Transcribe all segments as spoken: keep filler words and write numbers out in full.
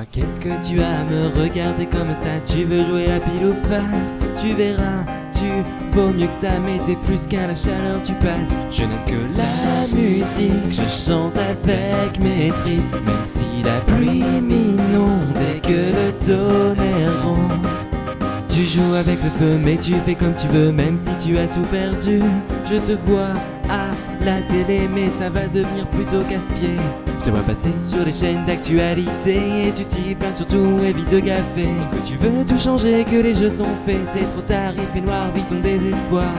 Dis-moi qu'est-ce que tu as à me regarder comme ça? Tu veux jouer à pile ou face? Tu verras, tu vaux mieux que ça, mais t'es plus qu'à la chaleur tu passes. Je n'aime que la musique, je chante avec mes tripes, même si la pluie m'inonde et que le tonnerre gronde. Tu joues avec le feu mais tu fais comme tu veux, même si tu as tout perdu. Je te vois à la télé mais ça va devenir plutôt casse-pied. Je te vois passer sur les chaînes d'actualité et tu t'y plains surtout, évite de gaffer. Parce que tu veux tout changer, que les jeux sont faits, c'est trop tard, il fait noir, vite ton désespoir.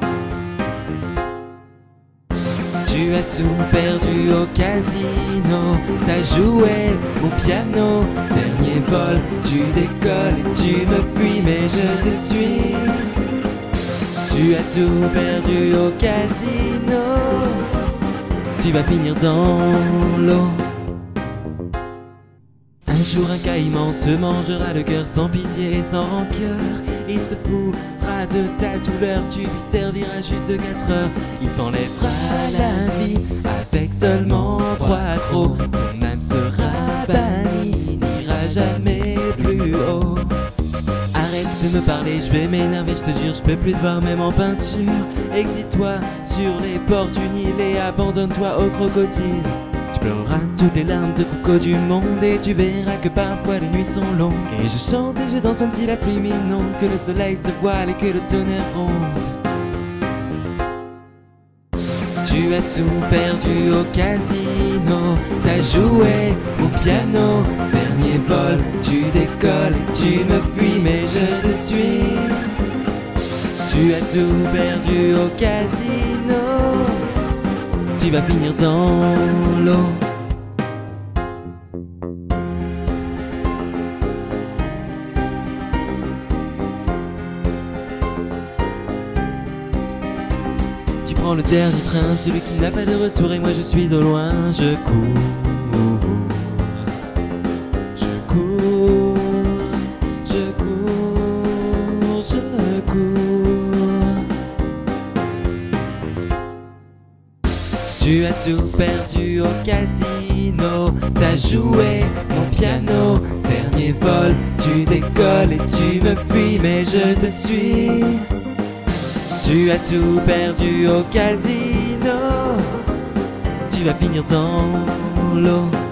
Tu as tout perdu au casino, t'as joué au piano, dernier vol, tu décolles et tu me fuis mais je te suis. Tu as tout perdu au casino, tu vas finir dans l'eau. Un jour un caïman te mangera le cœur sans pitié et sans rancœur. Il se foutra de ta douleur, tu lui serviras juste de quatre heures. Il t'enlèvera la vie avec seulement trois crocs. Ton âme sera bannie, n'ira jamais plus haut. Arrête de me parler, je vais m'énerver, je te jure, je peux plus te voir même en peinture. Exile-toi sur les bords du Nil et abandonne-toi aux crocodiles. Tu pleureras toutes les larmes de coco du monde et tu verras que parfois les nuits sont longues. Et je chante et je danse même si la pluie m'inonde, que le soleil se voile et que le tonnerre gronde. Tu as tout perdu au casino, t'as joué au piano, dernier vol, tu décolles et tu me fuis mais je te suis. Tu as tout perdu au casino, tu vas finir dans l'eau. Tu prends le dernier train, celui qui n'a pas de retour, et moi je suis au loin, je cours, je cours, je cours, je cours. Tu as tout perdu au casino, t'as joué mon piano, dernier vol, tu décolles et tu me fuis mais je te suis. Tu as tout perdu au casino, tu vas finir dans l'eau.